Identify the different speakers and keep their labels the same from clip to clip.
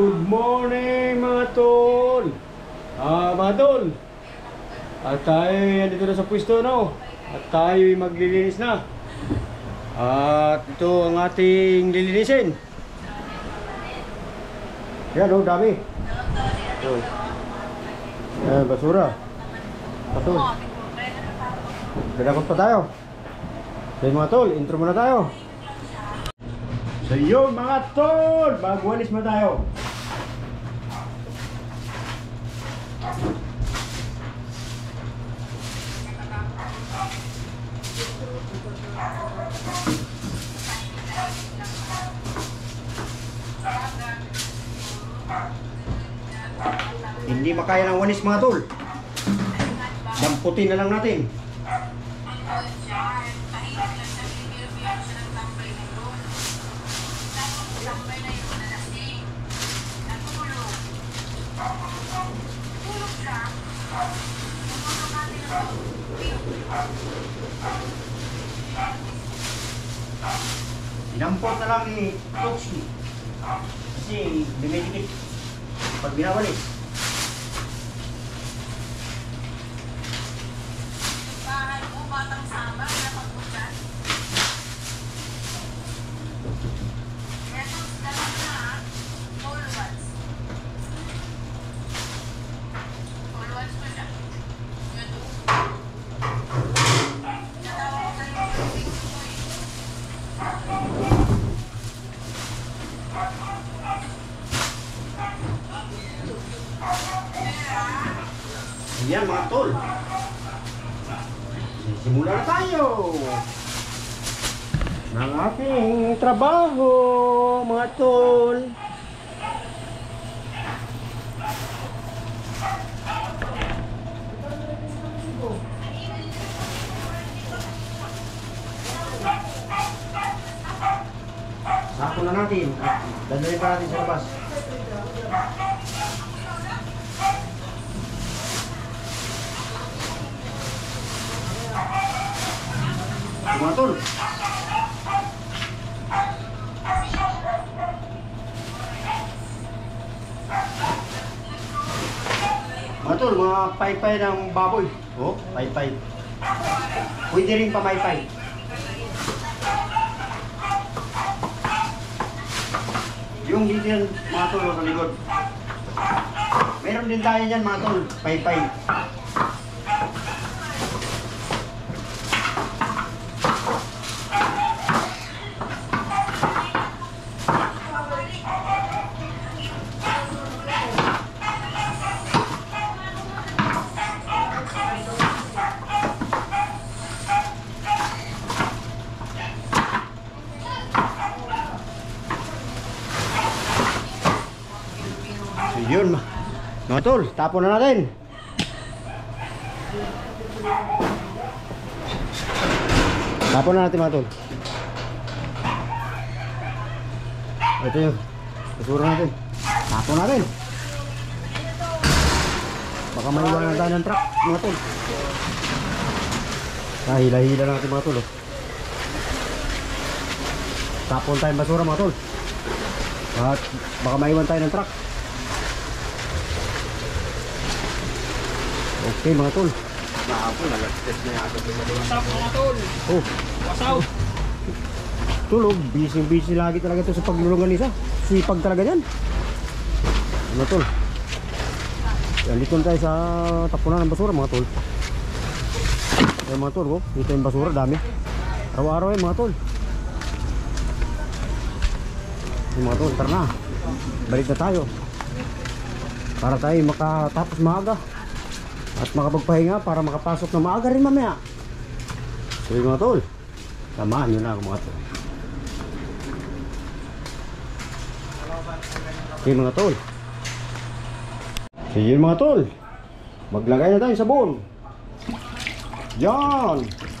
Speaker 1: Good morning mga tol. Mga tol, at tayo nandito na sa pwesto, no? At tayo maglilinis na. At ito ang ating lilinisin. Yan, oh, dami. Basura. Patol. Dadakot pa tayo. So mga tol, intro muna tayo. So yun mga tol, magwalis mo tayo. Hindi makaya ng walis mga tol. Damputin na lang natin. Inampot na lang ni Toxi kasi dumidikit pag binawalis.
Speaker 2: Bahay mo, batang sama, napagputan. Meron dapat na all ones. All ones pa siya. Yun o. Natawag ko sa'yo yung things mo eh.
Speaker 1: Ayan mga tol, simula na tayo ng ating trabaho mga tol. Sako na natin, dadalhin pa natin sa labas. Mga tol, mga paypay ng baboy. Oh, paypay. Pwede rin pamaypay. Yung dito yan mga tol sa likod. Meron din tayo dyan mga tol, paypay. Yun mga tol, tapon na natin. Tapon na natin mga tol. Ito yung basura natin. Tapon natin. Baka maiwanan tayo ng truck mga tol. Hila-hila natin mga tol. Tapon tayong basura mga tol. At baka maiwan tayo ng truck. Okay mga tol.
Speaker 3: Nag-test na yata mga tol.
Speaker 1: Oh,
Speaker 3: Wasaw.
Speaker 1: tulog. Busy lagi talaga ito sa paglulungan isa. Sipag talaga yan. Mga tol. Yan, dito tayo sa tapunan ng basura mga tol. Yan mga tol, oh. Dito yung basura, dami. Araw-araw yan mga tol. Yan mga tol, tara na. Balik na tayo. Para tayo makatapos maaga. At makapagpahinga para makapasok na maaga rin mamaya. So yun mga tol, samahan nyo na ako mga tol. Okay mga tol. So yun mga tol, maglagay na tayo sa sabon. Yan.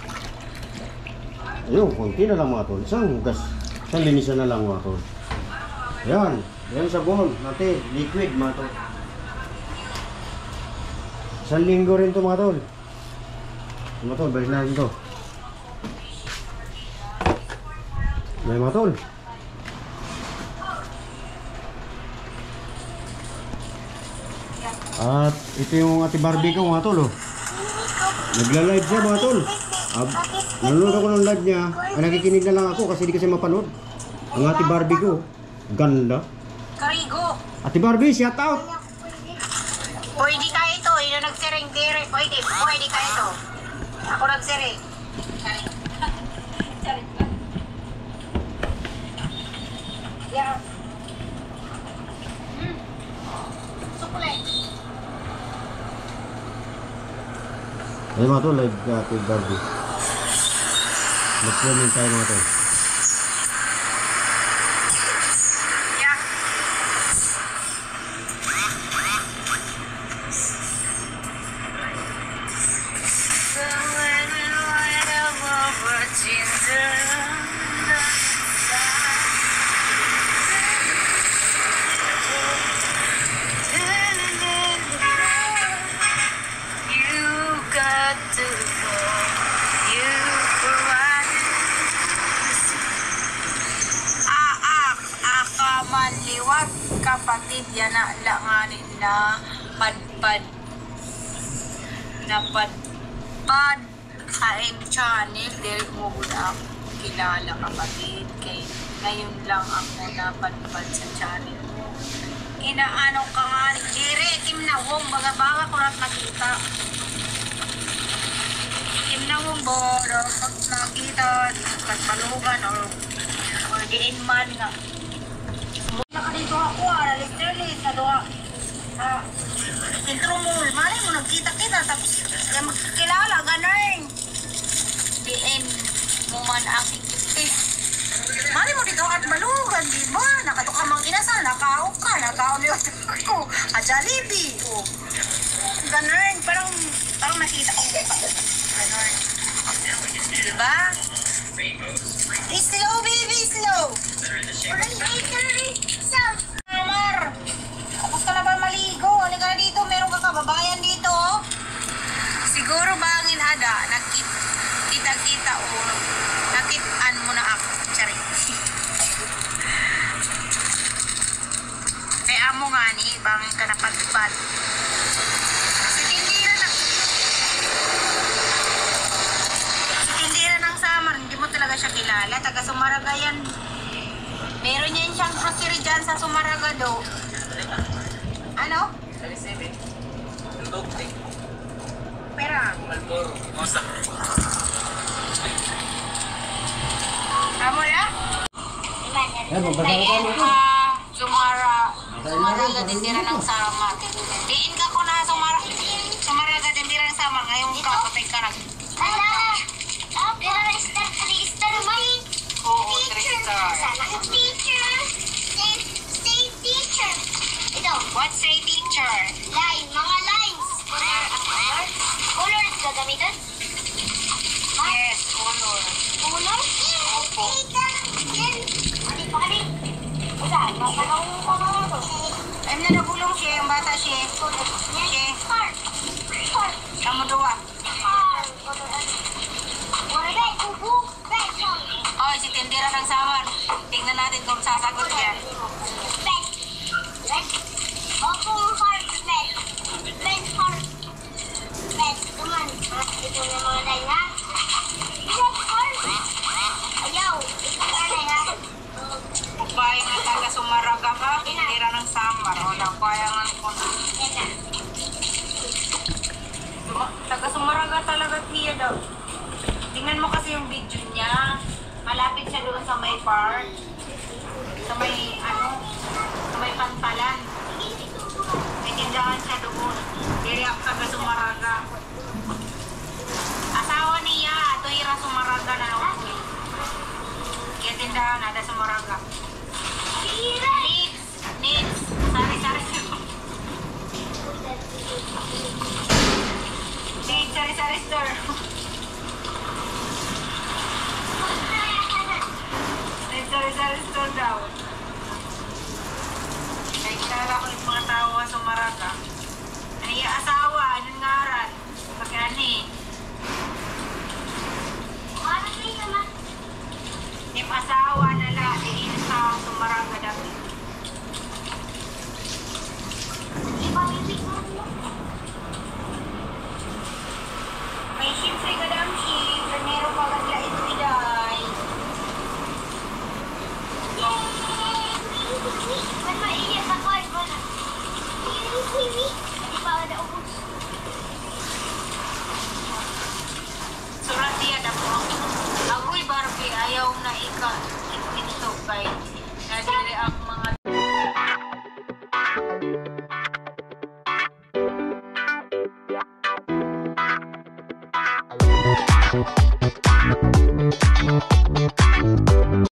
Speaker 1: Ayun, kunti na lang mga tol. Isang linisan na lang mga tol. Yan, yan sabon natin, liquid mga tol. Isang linggo rin to mga tol. Mga tol, balik natin to. May mga tol. At ito yung Ate Barbie ko mga tol. Oh. Nagla-live siya mga tol. Nanonood ako ng live niya. Ay, nakikinig na lang ako kasi di kasi mapanood. Ang Ate Barbie ko. Ganda.
Speaker 2: Karigo.
Speaker 1: Ate Barbie, shout out.
Speaker 2: Pwede ka ito. Yung nagsiring dire. Pwede ka ito. Ako nagsiring. Yeah. Sukle.
Speaker 1: Ay mga tol, live ka Ate Barbie. Mag-comment tayo mga tol.
Speaker 2: Yeah. Manliwag kapatid yan na langanin na padpad napadpad AM channel dahil mo na kilala kapatid kay ngayon lang ako napadpad sa channel mo. Inaano ka nga ni Jere Kim na wong baga ko rat nakita Kim na wong boro pag nakita pagpalugan or diin man nga dito ako, literally, sa doha. Intro mo, malay mo, nagkita-kita, tapos magkilala, ganun. Diin mo man aking tip. Malay mo dito at malugan, di ba? Nakatuka mang inasal, nakaok ka, nakaoniwat ako. Jollibee, oh. Ganun, parang nakita ko. Ganun. Di ba? Slow, baby, slow. Mar, tapos ka na ba maligo? Ano ka dito? Meron ka kababayan dito? Siguro bangin ada, nagkita-kita o nakitaan mo na ako. Tsari. Kaya mo nga ni, bangin ka na pagpad. Si Tindira ng Samar, hindi mo talaga siya kilala. Taga Sumaraga yan. Meron yan siyang grocery dyan sa Sumaragado. Ano? Pera. Amo ya? Sumaraga tindira ng Samar. Diin ka ko na Sumaraga tindira ng Samar. Ngayon ka, patay ka na. What say teacher?
Speaker 4: Line, mga lines. Colors gagamitan?
Speaker 2: Yes, color.
Speaker 4: Colors?
Speaker 2: Opo.
Speaker 4: Mali pa kami. Usa, mapanong ko mga to.
Speaker 2: Ayun na nagulong siya, yung bata siya. Siya.
Speaker 4: Heart. Heart.
Speaker 2: Kamu dua.
Speaker 4: Heart. Wala ba? Kubo. Red.
Speaker 2: Oh, si tindira ng Samar. Tingnan natin kung sasagot yan.
Speaker 4: Red. Red. Opo, heart. Red. Red heart. Red. Tuman. Ito na mga line ha. Red heart. Ayaw. Ito na line ha.
Speaker 2: Upaya nga taga Sumaraga ka, tindira ng Samar. Wala, upaya nga kung taga Sumaraga talaga niya daw. Tingnan mo kasi yung video niya. Malapit siya doon sa may park. Sa may, sa may pantalan. May tindahan siya doon. Kaya taga Sumaraga. Asawa niya, Tuira Sumaraga na ako. Kaya tindahan, ada Sumaraga. Needs. Sari-sari. Needs, sari-sari store. Sari-sari store daw. Ay, kilala ko yung mga tao sa Sumaraga. Ano yung asawa? Anong ngaran? Pagkani? Yung asawa na lang, diin sa Sumaraga